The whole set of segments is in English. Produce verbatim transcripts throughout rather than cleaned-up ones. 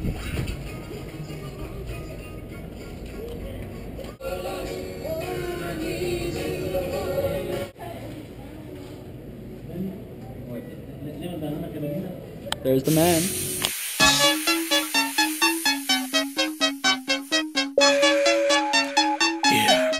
There's the man. Yeah.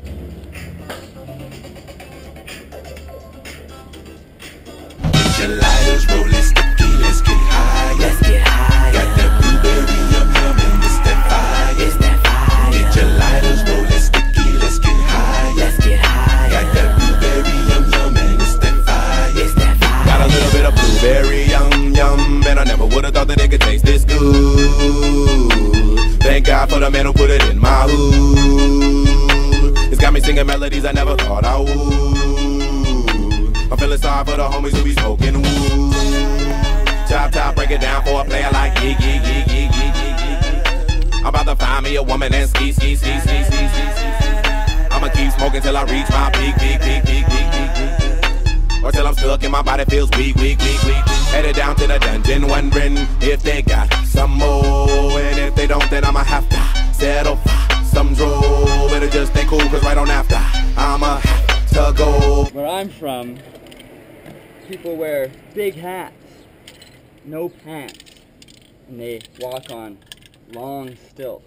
Get your lighters, roll it sticky, let's get high. Let's get high. Got that blueberry yum yum and it's that fire. It's that fire. Get your lighters, roll it sticky, let's get high. Let's get high. Got that blueberry yum yum and it's that fire. It's that fire. Got a little bit of blueberry yum yum, and I never would've thought that it could taste this good. Thank God for the man who put it in my hood. It's got me singing melodies I never thought I would. I'm feeling sorry for the homies who be smoking wood. Chop top, break it down for a player like yeah, yeah, yeah, yeah, yeah, yeah. I'm about to find me a woman and ski, ski, ski, ski, ski, ski, ski. I'ma keep smoking till I reach my peak, peak, peak, peak, peak, peak, peak. Or till I'm stuck and my body feels weak, weak, weak, weak. Headed down to the dungeon, wondering if they got some more. And if they don't, then I'ma have to settle for some droll. Better just stay cool, cause right on after I'ma have to go. Where I'm from, people wear big hats, no pants, and they walk on long stilts.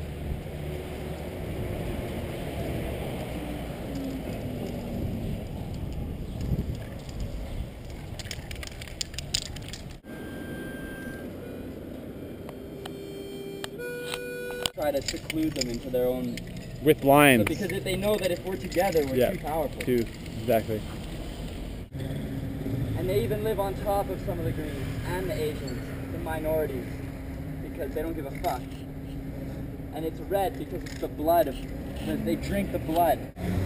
Try to seclude them into their own... With lines. So because if they know that if we're together, we're yeah, too powerful. Too, exactly. And they even live on top of some of the Greens and the Asians, the minorities, because they don't give a fuck. And it's red because it's the blood of... They drink the blood.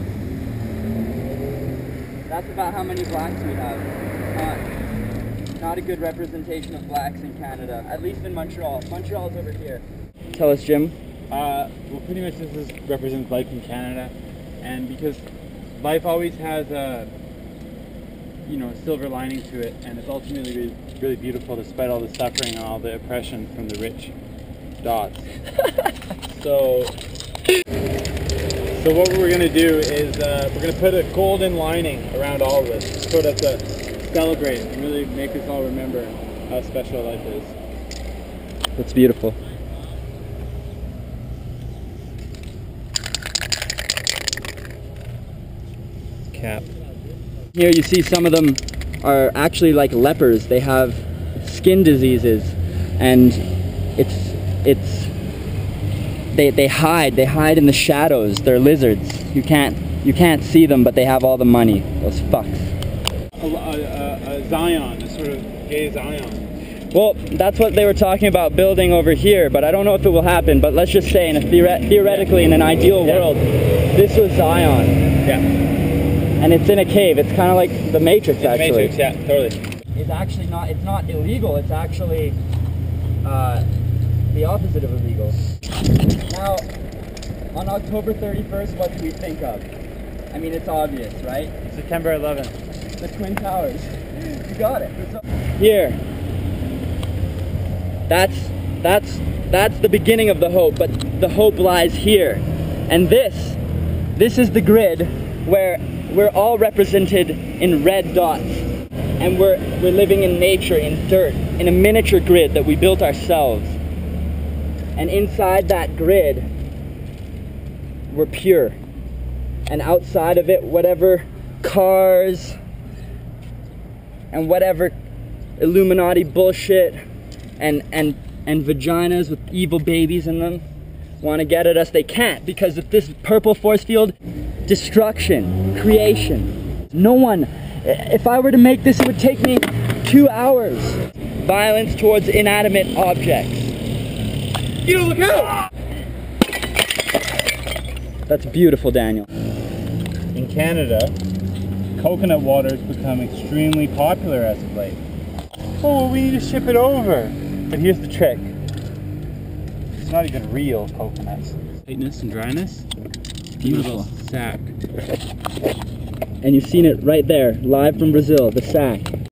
That's about how many blacks we have. Not, not a good representation of blacks in Canada, at least in Montreal. Montreal's over here. Tell us, Jim. Uh, well, pretty much this is, represents life in Canada, and because life always has a, you know, a silver lining to it, and it's ultimately really, really beautiful despite all the suffering and all the oppression from the rich dots. so, so what we're going to do is uh, we're going to put a golden lining around all of this, sort of to celebrate and really make us all remember how special life is. That's beautiful. Cap. Here you see some of them are actually like lepers. They have skin diseases, and it's it's they they hide. They hide in the shadows. They're lizards. You can't you can't see them, but they have all the money. Those fucks. A, a, a Zion, a sort of gay Zion. Well, that's what they were talking about building over here, but I don't know if it will happen. But let's just say, in a theoret theoretically, in an ideal yeah. world, this was Zion. Yeah. And it's in a cave. It's kind of like the Matrix, the actually. Matrix, yeah, totally. It's actually not. It's not illegal. It's actually uh, the opposite of illegal. Now, on October thirty-first, what do we think of? I mean, it's obvious, right? September eleventh. The Twin Towers. You got it. Here. That's that's that's the beginning of the hope, but the hope lies here. And this, this is the grid where we're all represented in red dots, and we're we're living in nature, in dirt, in a miniature grid that we built ourselves. And inside that grid, we're pure. And outside of it, whatever cars and whatever Illuminati bullshit and and and vaginas with evil babies in them want to get at us, they can't, because of this purple force field. Destruction, creation. No one, if I were to make this, it would take me two hours. Violence towards inanimate objects. You look out! That's beautiful, Daniel. In Canada, coconut water has become extremely popular as of late. Oh, we need to ship it over. But here's the trick. It's not even real coconuts. Tightness and dryness. Beautiful. Sack. And you've seen it right there, live from Brazil, the sack.